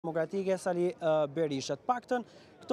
Demokratike Sali Berisha. Të paktën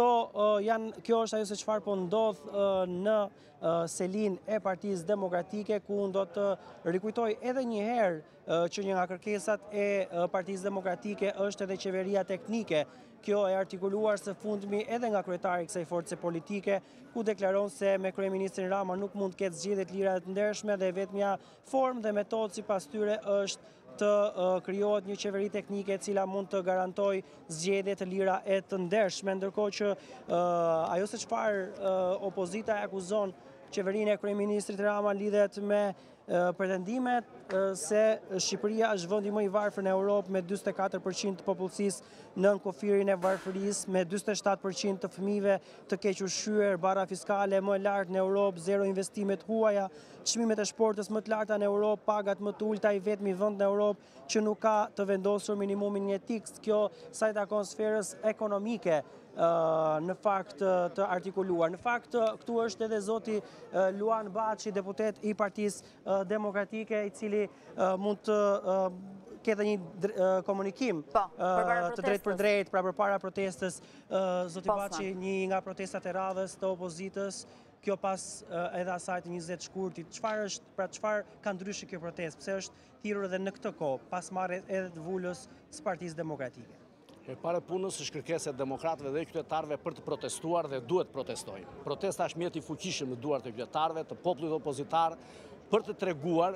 kjo është ajo se çfarë po ndodh në selin e Partisë Demokratike, ku do të rikujtoj edhe një herë që një nga kërkesat e Partisë Demokratike është edhe qeveria teknike. Kjo e artikuluar së fundmi edhe nga kryetari i kësaj force politike, ku deklaron se me kryeministrin Rama nuk mund të ketë zgjedhje të lira dhe të ndershme dhe vetmja formë dhe metodë sipas tyre është të krijohet një qeveri teknike e cila mund të garantoj zgjedhje të lira e të ndershme, ndërkohë që ajo se çfarë opozita e akuzon qeverinë e kryeministrit Rama lidhet me pretendimet se Shqipëria është vendi më i varfër në Europë me 44% të popullsisë nën kufirin e varfërisë, me 47% të fëmijëve të keq ushqyer, barra fiskale më e lartë në Europë, zero investime të huaja, çmimet e shportës më të larta në Europë, pagat më të ulta, i vetmi vend në Europë që nuk ka të vendosur minimumin jetik. Kjo sa i takon sferës ekonomike në fakt të artikuluar. Në fakt, këtu është edhe zoti Luan Baçi, deputet i Partisë Demokratike, i cili mund të ketë një komunikim të drejt për drejt, pra përpara protestës. Zoti Baçi, një nga protestat e radhës të opozitës, kjo pas edhe asaj të 20 shkurtit. Çfarë ka ndryshe kjo protestë? Pse është thirrur edhe në këtë kohë, pas marrjes edhe të vulës së Partisë Demokratike? E pare punës është kërkesa e demokratëve dhe qytetarëve për të protestuar dhe duhet protestojnë. Protesta është mjet i fuqishëm në duart e qytetarëve, të popullit oppozitar, për të treguar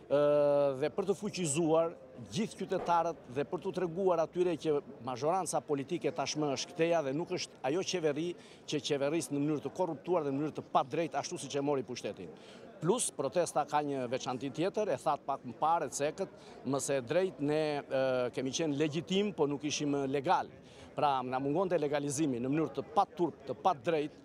dhe për të fuqizuar gjithë qytetarët dhe për të treguar atyre që mazhoranca politike tashmë është këteja dhe nuk është ajo qeveri që qeverisë në mënyrë të korruptuar dhe në mënyrë të padrejtë ashtu siç e mori pushtetin. Plus, protesta ka një veçanti tjetër, e thatë pak më parë, e cekët, mëse drejt ne kemi qenë legjitim, po nuk ishim legal. Pra, na mungon të legalizimi në mënyrë të paturp, të padrejt,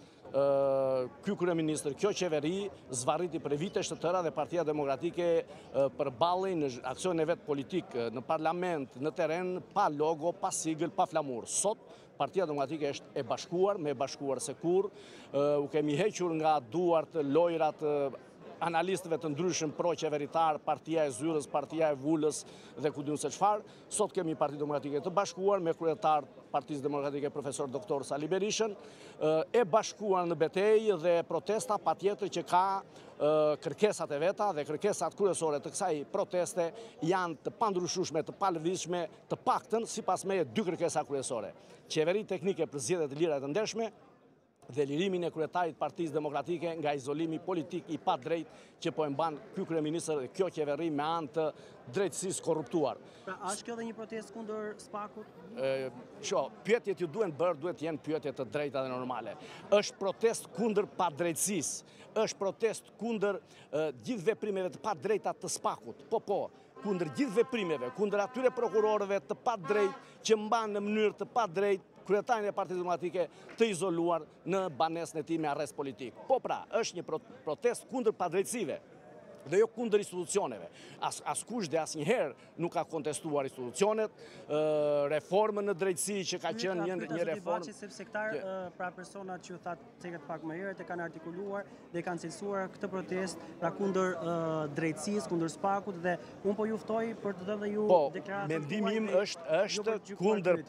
ky kryeministër, kjo qeveri zvarriti për vite të tëra dhe Partia Demokratike përballej në aksionin e vet politik në parlament, në terren, pa logo, pa sigël, pa flamur. Sot Partia Demokratike është e bashkuar, me bashkuar se kur, u kemi hequr nga duart lojrat analistëve të ndryshëm pro-qeveritar, partia e zyrës, partia e vulës dhe ku diun se çfarë. Sot kemi Partinë Demokratike të bashkuar me kryetar Partisë Demokratike profesor doktor Sali Berishën, e bashkuar në betejë dhe protesta patjetër që ka kërkesat e veta dhe kërkesat kryesore të kësaj proteste janë të pandryshueshme, të palëvizshme, të paktën sipas meje dy kërkesa kryesore. Qeveri teknike për zgjedhje të lira e të ndershme dhe lirimin e kryetarit Partisë Demokratike nga izolimi politik i padrejt që po e mban ky kryeministër dhe kjo qeveri me anë të drejtësisë korruptuar. Pra, është kjo dhe një protestë kundër SPAK-ut? Pyetjet ju duhet të jenë pyetje të drejta dhe normale. Është protestë kundër padrejtësisë, është protestë kundër gjithë veprimeve të padrejta të SPAK-ut. Po, kundër gjithë veprimeve, kundër atyre prokurorëve të padrejtë që mban në mënyrë të padrejtë kryetarin e Partisë Demokratike të izoluar në banesën e tij me arrest politik. Po pra, është një protestë kundër padrejtësive dhe jo kundër institucioneve. Askush dhe asnjëherë nuk ka kontestuar institucionet, reformën në drejtësi që ka qenë një reformë. Sepse pra personat që thatë cekët pak më herët e kanë artikuluar dhe kanë cilësuar këtë protestë pra kundër drejtësisë, kundër SPAK-ut dhe unë po juftoj për të dhënë ju deklaratë. Po, mendimi im është kundër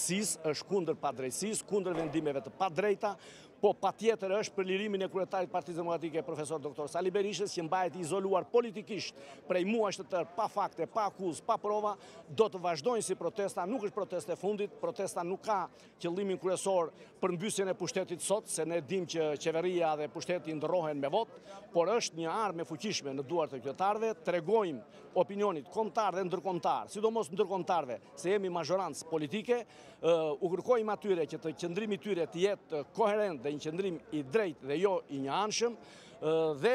padrejtësisë, kundër vendimeve të padrejta. Po patjetër është për lirimin e kryetarit Partisë Demokratike profesor doktor Sali Berishës që mbahet i izoluar politikisht prej muajsh të tërë, pa fakte, pa akuzë, pa prova, do të vazhdojnë si protesta, nuk është protestë e fundit, protesta nuk ka qëllimin kryesor për mbysjen e pushtetit sot, se ne dimë që qeveria dhe pushteti ndërrohen me vot, por është një armë e fuqishme në duart e qytetarëve, tregojmë opinionit kombëtar dhe ndërkombëtar, sidomos ndërkombëtarve, se jemi mazhorancë politike, u kërkojmë atyre që të qëndrimi i tyre të jetë koherent dhe një qëndrim i drejtë dhe jo i njëanshëm dhe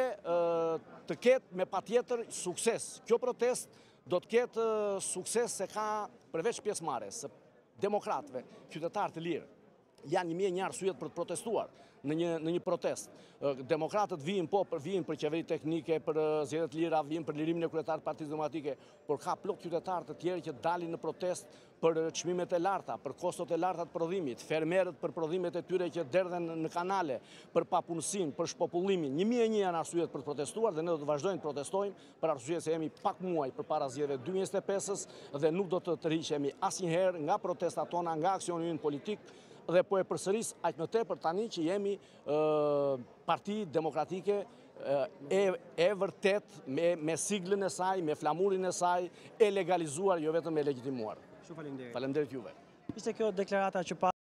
të ketë me patjetër sukses. Kjo protestë do të ketë sukses se ka përveç pjesëmarrjes së demokratëve, qytetarë të lirë, janë një arsye për të protestuar. në një protest. Demokratët vijnë për qeveri teknike, për zgjedhjet lira, vijnë për lirimin e kryetarit të Partisë Demokratike, por ka plot qytetarë të tjerë që dalin në protest për çmimet e larta, për kostot e larta të prodhimit, fermerët për prodhimet e tyre që derdhen në kanale, për papunësinë, për shpopullimin. 1001 janë arsyet për të protestuar dhe ne do të vazhdojmë të protestojmë për arsye se jemi pak muaj përpara zgjedhjeve 2025-s dhe nuk do të tërhiqemi asnjëherë nga protestat tona, nga aksioni ynë politik dhe po e përsëris aq më tepër tani që jemi Parti Demokratike e vërtet me siglën e saj, me flamurin e saj, e legalizuar, jo vetëm e legjitimuar. Shumë faleminderit. Faleminderit juve. Ishte kjo deklarata që